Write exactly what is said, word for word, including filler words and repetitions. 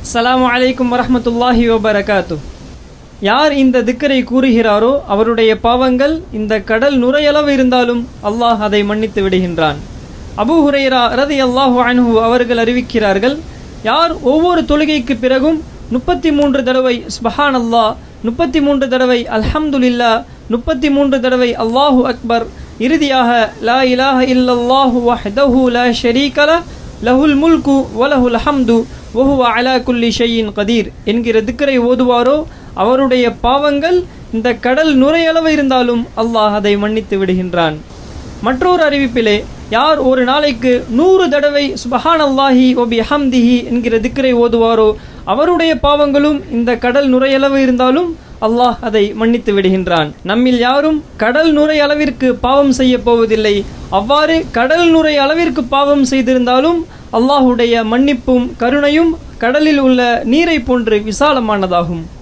அஸ்ஸலாமு அலைக்கும் வரஹ்மத்துல்லாஹி வபரகாத்து. யார் இந்த திக்கரை கூறுகிறாரோ அவருடைய பாவங்கள் இந்த கடல் நுரையளவு இருந்தாலும் அல்லாஹ் அதை மன்னித்து விடுகின்றான். அபூ ஹுரைரா ரலியல்லாஹு அன்ஹு அவர்கள் அறிவிக்கிறார்கள், யார் ஒவ்வொரு தொழுகைக்கு பிறகும் முப்பத்தி மூன்று தடவை சுப்ஹானல்லாஹ், முப்பத்தி மூன்று தடவை அல்ஹம்துலில்லாஹ், முப்பத்தி மூன்று தடவை அல்லாஹு அக்பர், இறுதியாக லா இலாஹ இல்லல்லாஹு வஹ்தஹு லா ஷரீக லஹ் லஹுல் முல்கு வலஹுல் ஹம்து வஹுவ அலா குல்லி ஷைஇன் கதீர் என்கிற திக்கரை ஓதுவாரோ அவருடைய பாவங்கள் இந்த கடல் நுரையளவு இருந்தாலும் அல்லாஹ் அதை மன்னித்து விடுகின்றான். மற்றொரு அறிவிப்பிலே, யார் ஒரு நாளைக்கு நூறு தடவை சுப்ஹானல்லாஹி வ பிஹம்திஹி என்கிற திக்கரை ஓதுவாரோ அவருடைய பாவங்களும் இந்த கடல் நுரையளவு இருந்தாலும் அல்லாஹ் அதை மன்னித்து விடுகின்றான். நம்மில் யாரும் கடல் நுரை அளவிற்கு பாவம் செய்ய போவதில்லை. அவ்வாறு கடல் நுரை அளவிற்கு பாவம் செய்திருந்தாலும் அல்லாஹுடைய மன்னிப்பும் கருணையும் கடலில் உள்ள நீரை போன்று விசாலமானதாகும்.